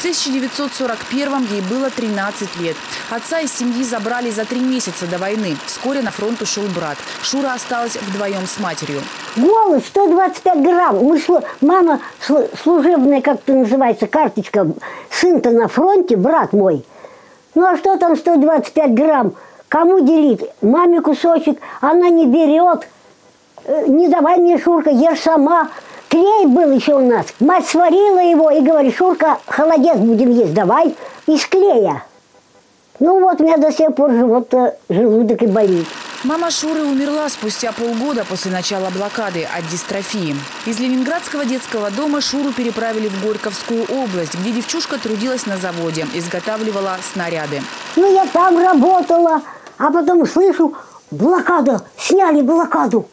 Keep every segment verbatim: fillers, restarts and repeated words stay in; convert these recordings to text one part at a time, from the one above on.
В тысяча девятьсот сорок первом ей было тринадцать лет. Отца из семьи забрали за три месяца до войны. Вскоре на фронт ушел брат. Шура осталась вдвоем с матерью. Голос сто двадцать пять грамм. Мы шло, мама служебная, как это называется, карточка. Сын-то на фронте, брат мой. Ну а что там сто двадцать пять грамм? Кому делить? Маме кусочек, она не берет. Не давай мне, Шурка, ешь сама. Клей был еще у нас. Мать сварила его и говорит: Шурка, холодец будем есть, давай. Из клея. Ну вот, у меня до сих пор живот-то, желудок и болит. Мама Шуры умерла спустя полгода после начала блокады от дистрофии. Из Ленинградского детского дома Шуру переправили в Горьковскую область, где девчушка трудилась на заводе, изготавливала снаряды. Ну, я там работала, а потом слышу: блокада, сняли блокаду.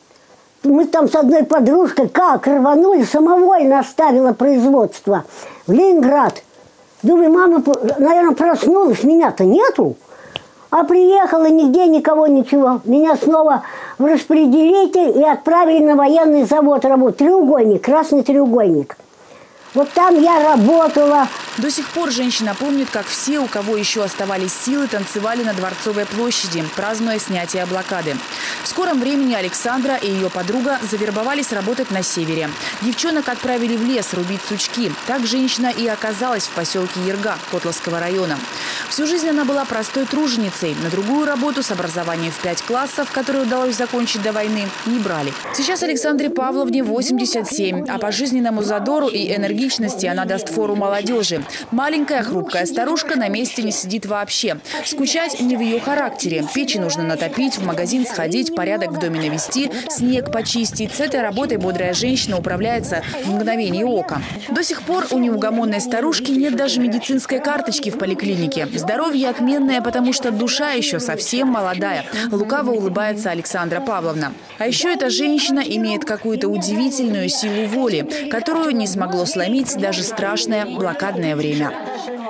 Мы там с одной подружкой как рванули, самовольно оставила производство в Ленинград. Думаю, мама, наверное, проснулась, меня-то нету. А приехала, нигде никого, ничего. Меня снова в распределитель и отправили на военный завод работать. Треугольник, красный треугольник. Вот там я работала. До сих пор женщина помнит, как все, у кого еще оставались силы, танцевали на Дворцовой площади, празднуя снятие блокады. В скором времени Александра и ее подруга завербовались работать на севере. Девчонок отправили в лес рубить сучки. Так женщина и оказалась в поселке Ерга Котловского района. Всю жизнь она была простой труженицей. На другую работу с образованием в пять классов, которую удалось закончить до войны, не брали. Сейчас Александре Павловне восемьдесят семь, а по жизненному задору и энергичности она даст фору молодежи. Маленькая хрупкая старушка на месте не сидит вообще. Скучать не в ее характере. Печи нужно натопить, в магазин сходить, порядок в доме навести, снег почистить. С этой работой бодрая женщина управляется в мгновение ока. До сих пор у неугомонной старушки нет даже медицинской карточки в поликлинике. Здоровье отменное, потому что душа еще совсем молодая. Лукаво улыбается Александра Павловна. А еще эта женщина имеет какую-то удивительную силу воли, которую не смогло сломить даже страшное блокадное время.